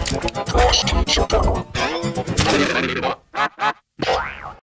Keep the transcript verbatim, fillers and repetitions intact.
どうしてちょっと